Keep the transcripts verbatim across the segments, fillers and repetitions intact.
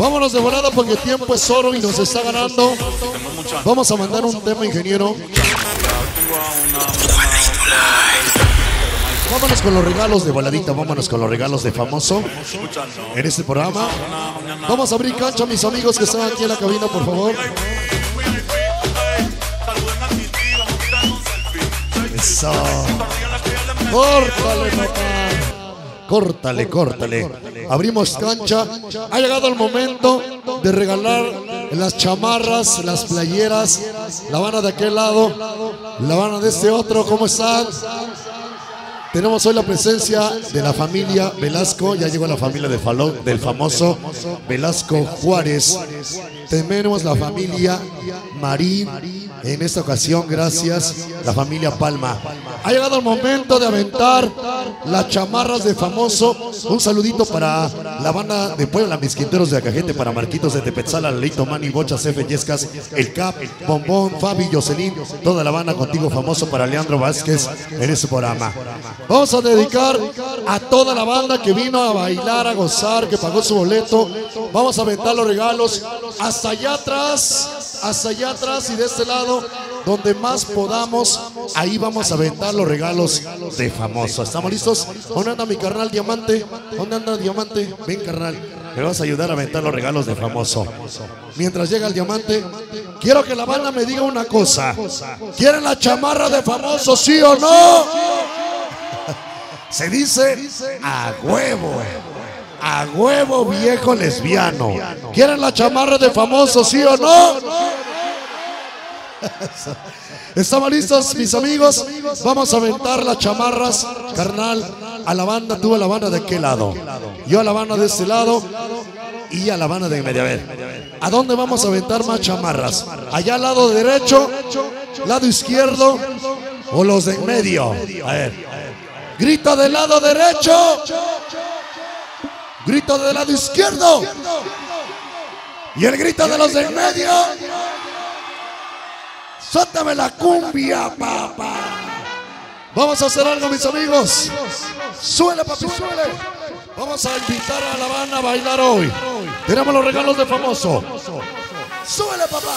Vámonos de volada porque el tiempo es oro y nos está ganando. Vamos a mandar un tema, ingeniero. Vámonos con los regalos de voladita, vámonos con los regalos de famoso en este programa. Vamos a abrir cancha, mis amigos que están aquí en la cabina, por favor. Eso. Córtale, papá. Córtale, córtale. Abrimos cancha. Ha llegado el momento de regalar las chamarras, las playeras. La Habana de aquel lado, la Habana de este otro. ¿Cómo están? Tenemos hoy la presencia de la familia Velasco. Ya llegó la familia de Falón, del famoso Velasco Juárez. Tenemos la familia Marín. En esta ocasión, gracias, la familia Palma. Ha llegado el momento de aventar las chamarras de famoso. Un saludito para la banda de Puebla, mis quinteros de Acajete, para Marquitos de Tepetzala, Lalito, Manny, Bochas, F, Yescas, El Cap, Bombón, Fabi, Jocelyn, toda la banda contigo famoso para Leandro Vázquez en este programa. Vamos a dedicar a toda la banda que vino a bailar, a gozar, que pagó su boleto. Vamos a aventar los regalos hasta allá atrás, hasta allá atrás y de este lado, donde más podamos, ahí vamos a aventar los regalos de famoso. ¿Estamos listos? ¿Dónde anda mi carnal Diamante? ¿Dónde anda Diamante? Ven, carnal, me vas a ayudar a aventar los regalos de famoso. Mientras llega el Diamante, quiero que la banda me diga una cosa. ¿Quieren la chamarra de famoso, sí o no? Se dice a huevo. A huevo, viejo lesbiano. ¿Quieren la chamarra de famoso, sí o no? ¿Estamos listos, mis amigos? Vamos a aventar las chamarras, carnal. A la banda, tú a la banda de aquel lado, yo a la banda de este lado y a la banda de medio. A ver, ¿a dónde vamos a aventar más chamarras? ¿Allá al lado derecho, lado izquierdo o los de en medio? A ver, grito del lado derecho, grito del lado izquierdo y el grito de los de en medio. Suéltame la cumbia, papá. Vamos a hacer algo, mis amigos. Suele, papi, suele. Vamos a invitar a la banda a bailar hoy. Tenemos los regalos de famoso. Suele, papá.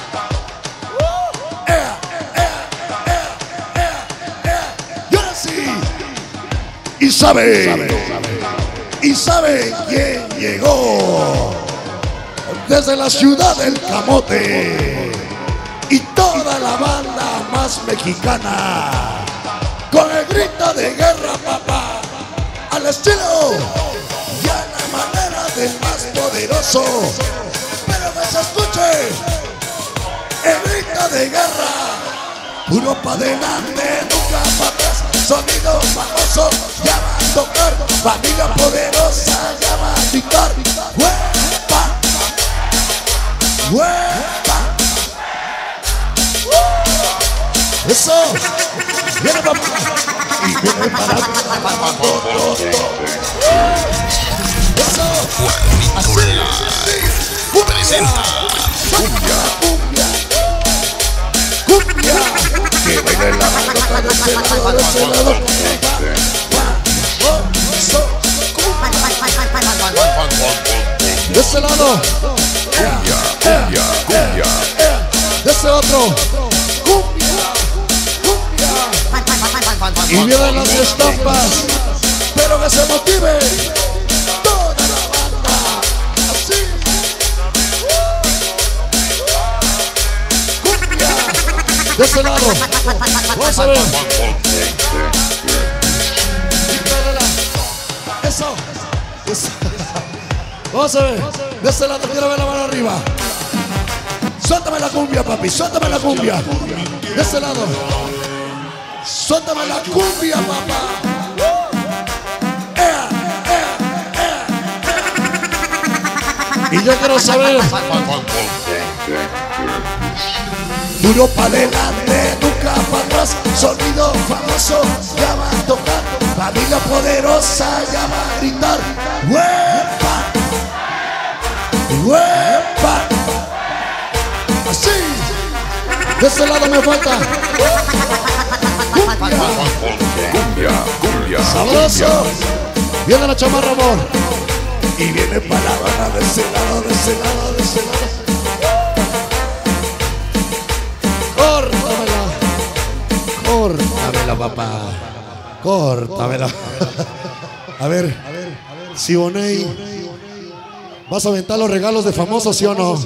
Uh, ea, ea, ea, ea, ea. Y ahora sí. Y sabe, y sabe quién llegó desde la ciudad del Camote. Y toda la banda más mexicana, con el grito de guerra, papá, al estilo y a la manera del más poderoso. Pero que se escuche el grito de guerra, puro pa' adelante, nunca pa' atrás. Sonido famoso, ya va a tocar, familia poderosa, ya va a gritar. ¡Huepa! ¡Huepa! Eso, viene papá y viene para eso, así, presenta cumbia, cumbia, cumbia, que baile la banda de ese lado, de ese lado. De ese lado, cumbia, cumbia, cumbia, de ese otro, cumbia. Y vienen las estampas, pero que se motive toda la banda. Así. Cumbia. De este lado. Vamos a ver. Eso. Eso. Vamos a ver. De este lado quiero ver la mano arriba. Suéltame la cumbia, papi. Suéltame la cumbia. De este lado. Suéltame la cumbia, papá. ¡Ea, ea, ea! Y yo quiero saber. Duro pa' adelante, nunca pa' atrás. Sonido famoso, ya va a tocar. Familia poderosa, ya va a gritar. ¡Huepa! ¡Huepa! Así. De este lado me falta. Cumbia, cumbia, sabroso. Viene la chamarra, amor. Y viene para la banda de ese lado, de ese lado, de ese lado. Córtamela, córtamela, papá. Córtamela. A ver, Siboney, ¿vas a aventar los regalos de famosos, sí o no?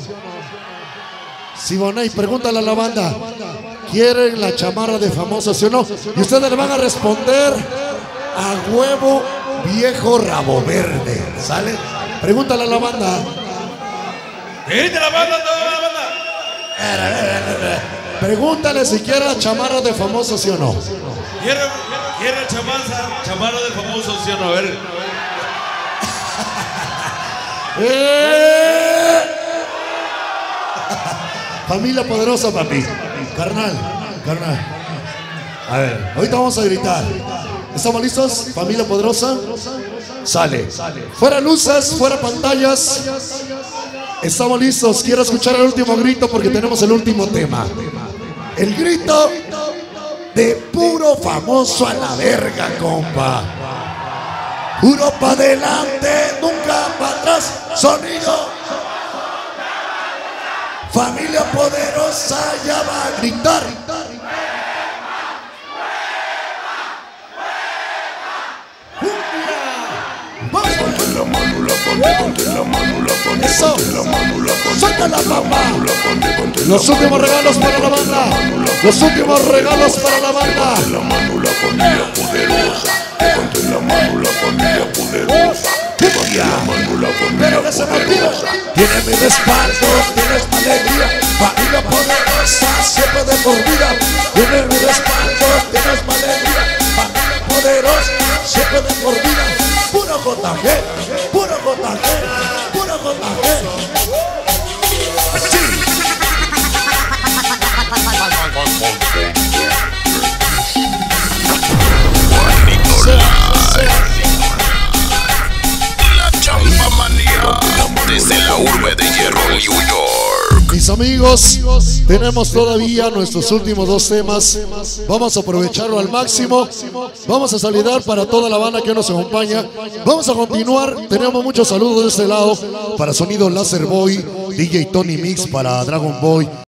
Siboney, pregúntale a la banda, ¿quieren la chamarra de famosos, sí o no? Y ustedes le van a responder a huevo viejo rabo verde, ¿sale? Pregúntale a la banda. ¡Grita la banda, toda la banda! Pregúntale si quiere la chamarra de famosos, sí o no. ¿Quiere, quiere chamarra, chamarra de famosos, sí o no? A ver. ¡Eh! Familia poderosa, papi. Carnal, carnal. A ver, ahorita vamos a gritar. ¿Estamos listos? Familia poderosa. Sale. Fuera luces, fuera pantallas. Estamos listos. Quiero escuchar el último grito porque tenemos el último tema. El grito de puro famoso a la verga, compa. Puro pa' adelante, nunca para atrás. Sonido. Familia poderosa ya va a gritar. Ponte la mano, la ponte, ponte la mano, la ponte, Eso. ponte la mano, la ponte, Suelta la ponte la mamá. mano, la ponte, ponte la Los mano, últimos la regalos ponte, para la ponte banda. mano, la Los ponte, últimos ponte regalos la para la mano, banda. ponte la mano, la familia poderosa. Ponte la mano, la familia poderosa. Ponte la mano, la Pero que familia se motiva. poderosa. Tienes mi respaldo, tienes mi alegría. Familia poderosa, siempre de por vida. Tienes mi respaldo, tienes mi alegría. Familia poderosa, siempre de por vida. Puro cotaje, puro cotaje, puro cotaje. Así. La chamba manía desde la urbe de hierro, New York. Mis amigos, tenemos todavía nuestros últimos dos temas. Vamos a aprovecharlo al máximo. Vamos a saludar para toda la banda que nos acompaña. Vamos a continuar. Tenemos muchos saludos de este lado para Sonido Láser Boy, D J Tony Mix para Dragon Boy,